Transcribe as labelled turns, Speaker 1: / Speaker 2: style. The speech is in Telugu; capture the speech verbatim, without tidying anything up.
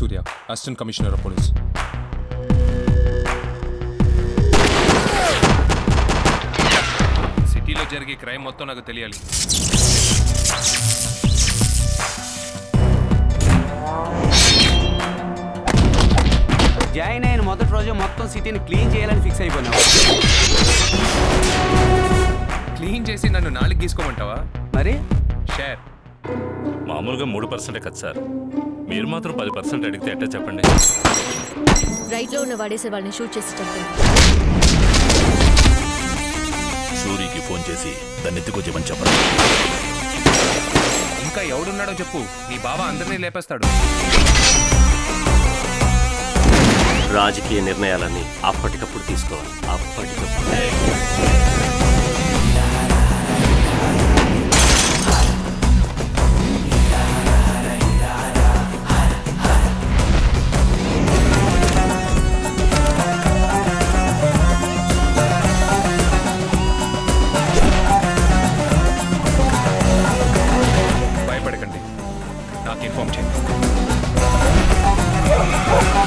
Speaker 1: Surya, assistant commissioner of police. సిటీలో జరిగే క్రైమ్ మొత్తం నాకు తెలియాలి.
Speaker 2: జాయిన్ అయిన మొదటి రోజు మొత్తం సిటీని క్లీన్ చేయాలని ఫిక్స్ అయిపోయినావు.
Speaker 1: క్లీన్ చేసి నన్ను నాలుగు గీసుకోమంటావా?
Speaker 2: మరి
Speaker 1: షేర్
Speaker 3: మామూలుగా మూడు పర్సెంటే కదా సార్, మీరు మాత్రం పది పర్సెంట్ అడిగితే ఎట్టా చెప్పండి.
Speaker 4: రైట్లో ఉన్న వాడేసే వాళ్ళని షూట్ చేసి చంపండి.
Speaker 5: సూరికి ఫోన్ చేసి దాన్ని ఎత్తుకొచ్చేమని చెప్పండి.
Speaker 1: ఇంకా ఎవడున్నాడో చెప్పు, నీ బావ అందరినీ లేపేస్తాడు.
Speaker 6: రాజకీయ నిర్ణయాలన్నీ అప్పటికప్పుడు తీసుకోవాలి. అప్పటికప్పుడు
Speaker 1: భయపడకండి, నాకు ఇన్ఫార్మ్ చేయండి.